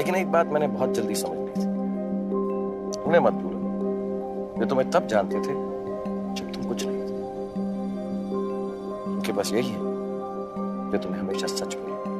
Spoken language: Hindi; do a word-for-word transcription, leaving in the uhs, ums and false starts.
लेकिन एक बात मैंने बहुत जल्दी समझ ली थी, उन्हें मत भूलो। वे तुम्हें तब जानते थे जब तुम कुछ नहीं थे। उनके पास यही है, वे तुम्हें हमेशा सच बोले।